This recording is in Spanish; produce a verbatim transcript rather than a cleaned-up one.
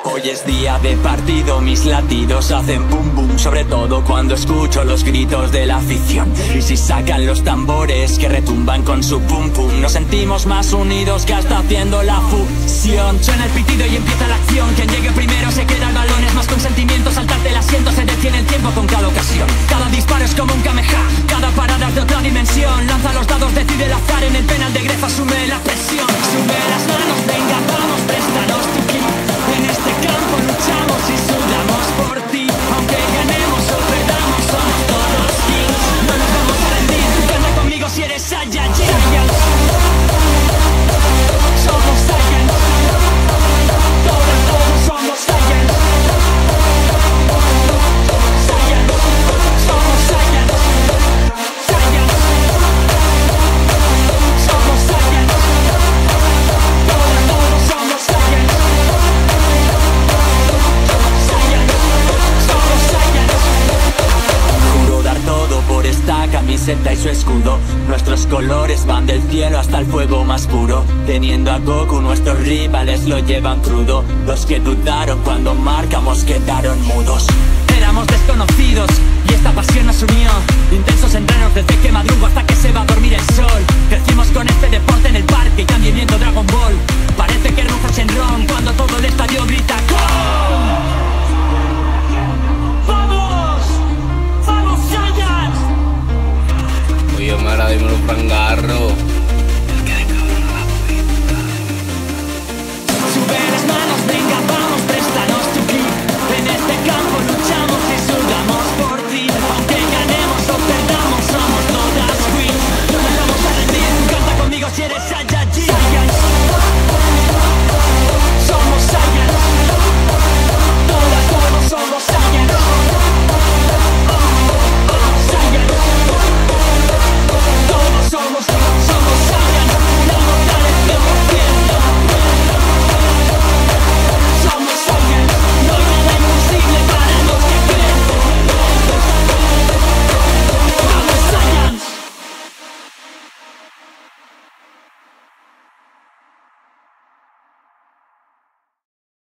Hoy es día de partido, mis latidos hacen bum bum, sobre todo cuando escucho los gritos de la afición. Y si sacan los tambores que retumban con su pum pum, nos sentimos más unidos que hasta haciendo la fusión. Suena el pitido y empieza la acción, quien llegue primero se queda el balón. Es más consentimiento, saltarte el asiento, se detiene el tiempo con cada ocasión. Cada disparo es como un kameha, cada parada es de otra dimensión. Lanza los dados, decide el azar, en el penal de Gref asume la presión. Sube las manos, venga, vamos, préstanos tu ki. En este campo luchamos y sudamos por ti. Aunque ganemos o perdamos, somos todos kings. No nos vamos a rendir, canta conmigo si eres Saiyajin. Somos Saiyans, todos, todos somos Saiyans. Saiyans, somos Saiyans. Saiyans, somos Saiyans. Todos, todos somos Saiyans. Juro dar todo por esta camiseta y su escudo. Nuestros colores van del cielo hasta el fuego más puro. Teniendo a Goku, nuestros rivales lo llevan crudo. Los que dudaron cuando marcamos quedaron mudos. Éramos desconocidos y esta pasión nos unió. Intensos entrenos desde que madrugo hasta que se va a dormir el sol. Crecimos con este deporte en el parque y también viendo Dragon Ball. Parece que Ruffles en Ron